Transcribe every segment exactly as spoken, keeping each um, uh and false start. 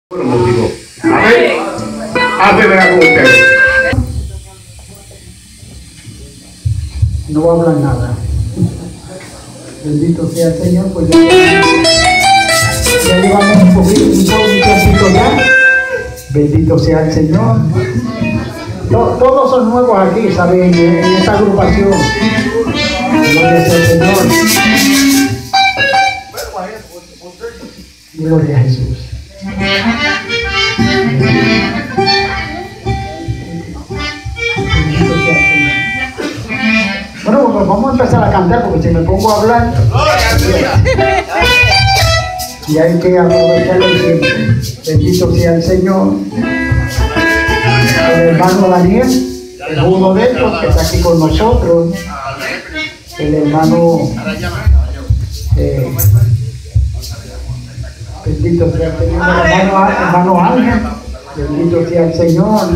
Bueno, motivo. A ver, a ver, venga con ustedes. No voy a hablar nada. Bendito sea el Señor, pues ya, ya llevamos un poquito, un poquito ya. Bendito sea el Señor. To- todos son nuevos aquí, ¿saben? En, en esta agrupación. Gloria sea el Señor. Gloria a Jesús. Bendito sea el Señor. Bueno, pues vamos a empezar a cantar porque si me pongo a hablar y hay que aprovechar el tiempo. Bendito sea el Señor. El hermano Daniel es uno de ellos que está aquí con nosotros. El hermano eh, bendito sea el Señor. El hermano, hermano Ángel, bendito sea el Señor.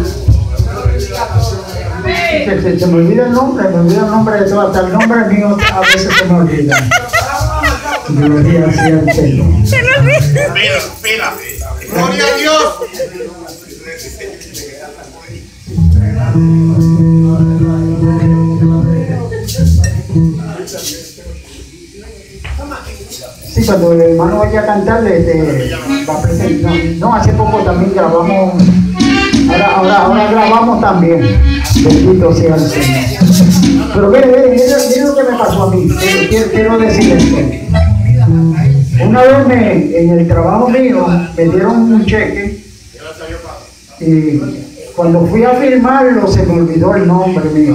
Se, se, se me olvida el nombre, me olvida el nombre de todo, hasta el nombre mío a veces se me olvida. Gloria sea el Señor. Espera, espera. Gloria a Dios. Sí, cuando el hermano vaya a cantar, le, le va a presentar. No, no, hace poco también grabamos. Ahora, ahora, ahora grabamos también. Bendito sea el Señor. Pero mire, mire, mire, mire lo que me pasó a mí. Quiero, quiero, quiero decir esto. Una vez me, en el trabajo mío me dieron un cheque y cuando fui a firmarlo se me olvidó el nombre mío.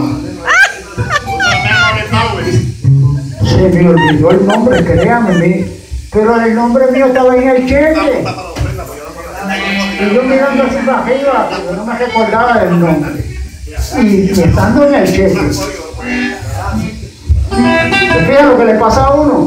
Se me olvidó el nombre, créanme, pero el nombre mío estaba en el cheque. Y yo mirando así para arriba, porque no me recordaba el nombre. Y, y estando en el cheque. Fíjate lo que le pasa a uno.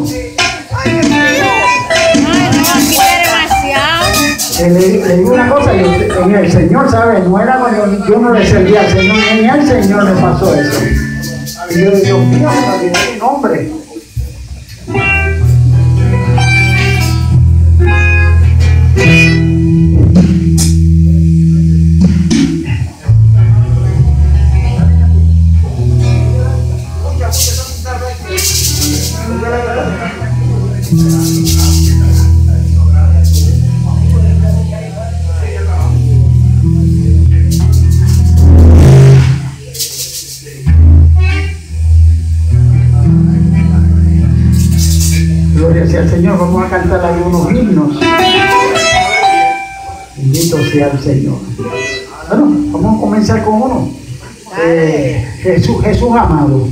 Le, le digo una cosa, yo, en el Señor, ¿sabes? No era, yo, yo no le servía al Señor, en el Señor me pasó eso. Y yo digo, mío, me olvidé mi nombre. Gloria sea el Señor, vamos a cantar algunos himnos. Bendito sea el Señor. Bueno, vamos a comenzar con uno. Eh, Jesús, Jesús amado.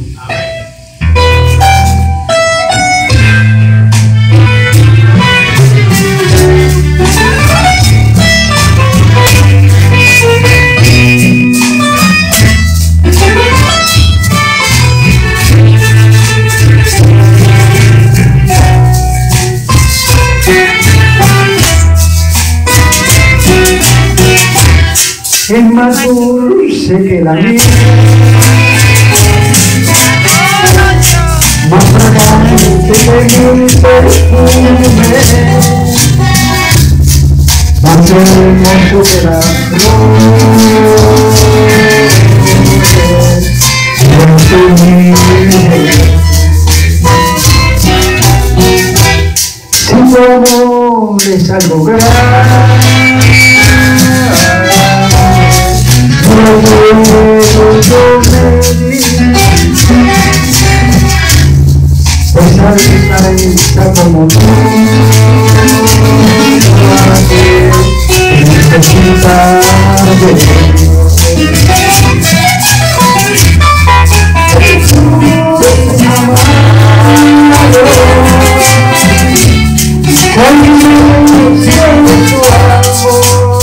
Es más dulce que la miel, más fragante que el perfume, más hermoso que la flor. Si tu amor es algo grande, no puedo yo medir esa distancia como tú, que necesita de Dios. Jesús amado, cuando siento tu amor,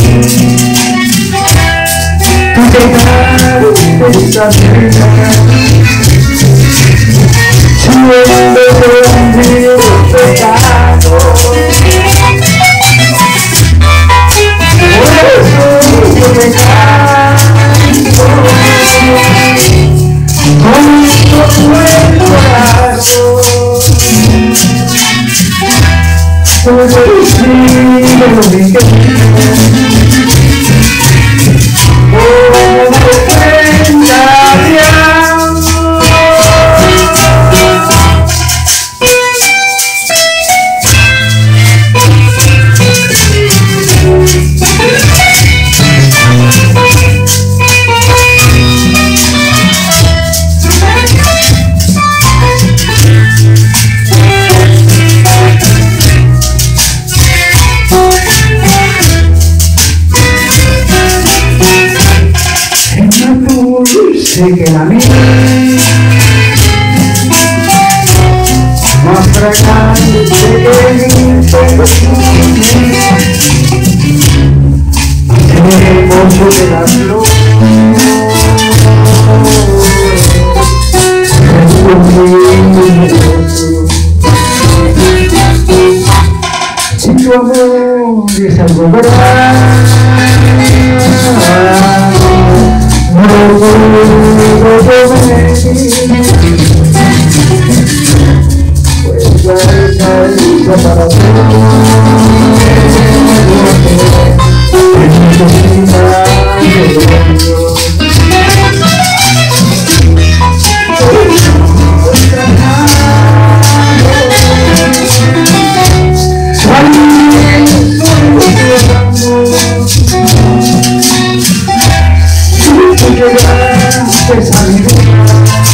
esta vida, siendo mi pecado, por eso yo me canto, con todo el corazón, por decir lo que dulce que la miel, más fragante que el perfume, el hermoso de la flor, si tu amor es algo verdad, no lo puedo medir, pues ya está listo para todo, en mi necesidad de Dios. Llegaste a mi vida,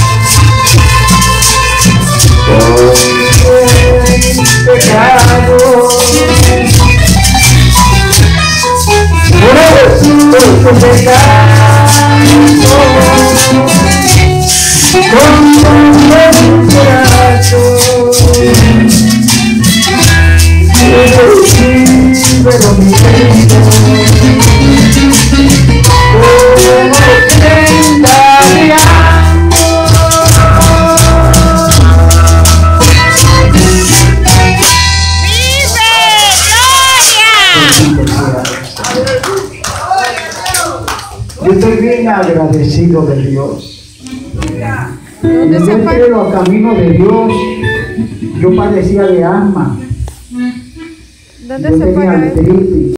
por pecado, por eso te canto, con todo el corazón, pero mi vida. Yo estoy bien agradecido de Dios. Cuando yo entré a los caminos de Dios, yo padecía de asma. ¿Dónde yo se tenía fue? artritis.